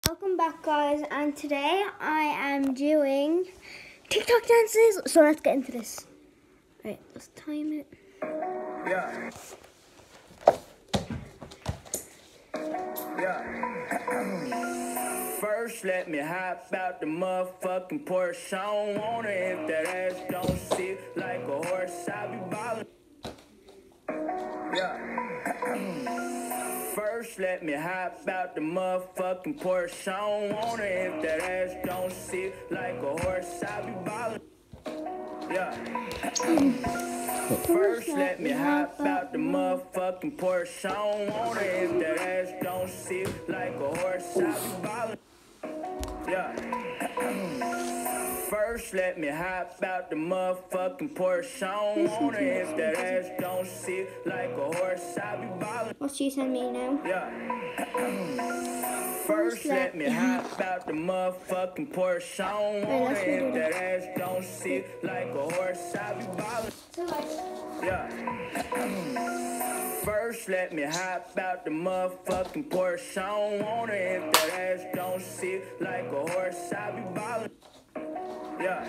Welcome back, guys, and today I am doing TikTok dances. So let's get into this. Right, let's time it. Yeah. First, let me hop out the motherfucking Porsche. I don't want it if that ass don't sit like a horse. I be ballin'. Yeah. First, let me hop out the motherfucking Porsche. I don't want it if that ass don't sit like a horse. I be ballin'. Yeah. First, let me hop out the motherfucking Porsche. I don't want it if that ass don't sit like a horse. I be ballin'. Yeah. First, let me hop out the motherfucking Porsche. I don't want it if that ass don't sit like a horse. I be ballin'. What she send me now? Yeah. First, let me hop out the motherfucking Porsche. I don't want it if that ass don't sit like a horse. I be ballin'. Yeah. First, let me hop out the motherfucking Porsche. I don't want it if that ass don't sit like a horse. I be ballin'. Yeah.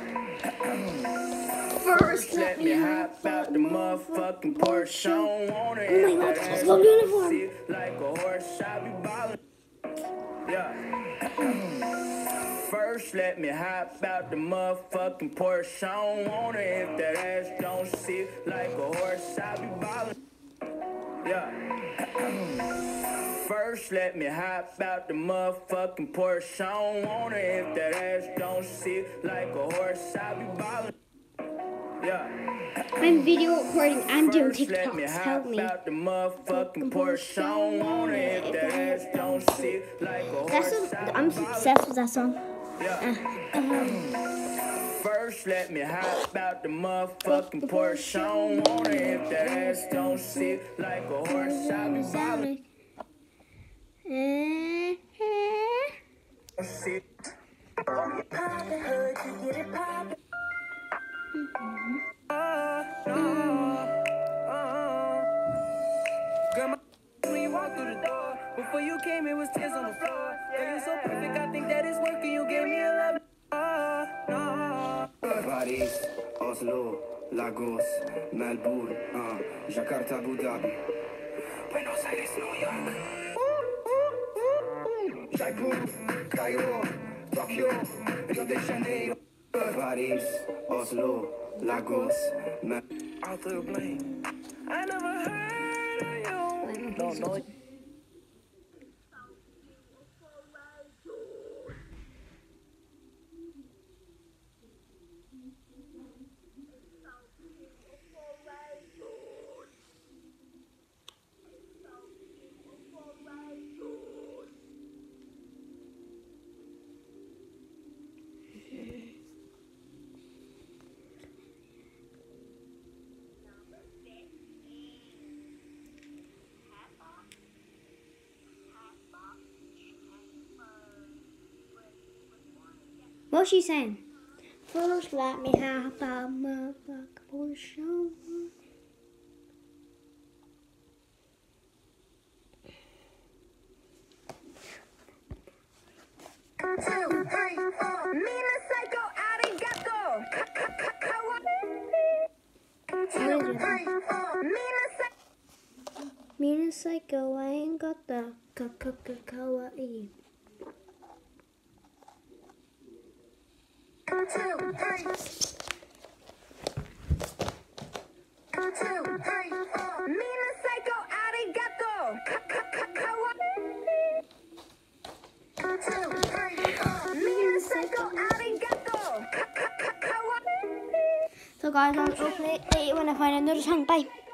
First, let me hop out the motherfucking Porsche. I don't want it if that ass don't sit like a horse. I be ballin'. Yeah. First, let me hop out the motherfucking Porsche. I don't want it if that ass don't sit like a horse. I be ballin'. Yeah. First, let me hop out the motherfucking Porsche. I don't want it if that ass don't sit like a horse. I be ballin'. Yeah. I'm video recording and doing First, let me TikToks. hop Help me. out the motherfucking Porsche. I don't want it if that ass don't sit like a horse. I'm obsessed with that song. Yeah. First, let me hop out the motherfucking Porsche. I don't want it if that ass don't sit like a horse. I be ballin'. Grandma, when you walk through the door, before you came, it was tears on the floor. Girl, you so perfect, I think that it's working. You gave me a love. Paris, Oslo, Lagos, Melbourne, Jakarta, Abu Dhabi, Buenos Aires, New York, Jaipur, Cairo, Tokyo, Rio de Janeiro, Paris, Oslo, Lagos, Arthur Blaine. I never heard of you. Don't know. What's she saying? First, let me hop out my fucking Porsche. Mina Psycho, I ain't got the kawaii. 1, 2, 3. 1, 2, 3, 4. Mina Psycho, arigato. 1, 2, 3, 4. Mina Psycho, arigato. So guys, I'll play it later when I find another song. Bye.